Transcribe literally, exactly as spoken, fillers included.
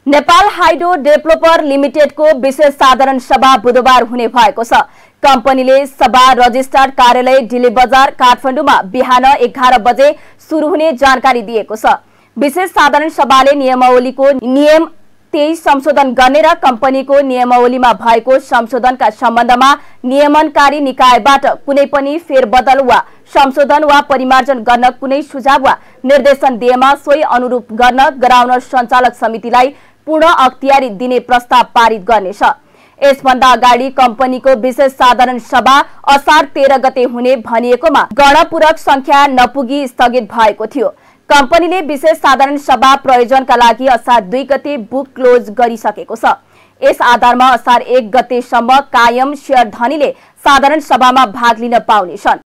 Nepal hydro developer लिमिटेडको विशेष साधारण सभा बुधबार हुने भएको छ। कम्पनीले सभा रजिस्ट्रार कार्यालय डिले बजार काठमाडौँमा बिहान एघार बजे सुरु हुने जानकारी दिएको छ। विशेष साधारण सभाले नियमावलीको नियम तेईस संशोधन गर्ने र कम्पनीको नियमावलीमा भएको संशोधनका सम्बन्धमा नियमनकारी निकायबाट कुनै पनि फेरबदल वा संशोधन वा परिमार्जन गर्न कुनै सुझाव वा निर्देशन दिएमा सोही अनुरूप गर्न गराउन सञ्चालक समितिलाई पूर्ण अख्तियारी दिने प्रस्ताव पारित गर्नेछ। यसभन्दा अगाडि कम्पनीको विशेष साधारण सभा असार तेह्र गते हुने भनिएकोमा गणपूरक संख्या नपुगी स्थगित भएको थियो। कम्पनीले विशेष साधारण सभा प्रयोजनका लागि असार दुई गते बुक क्लोज गरिसकेको छ। यस आधारमा असार एक गतेसम्म कायम शेयर धनीले साधारण सभामा भाग लिन पाउनेछन्।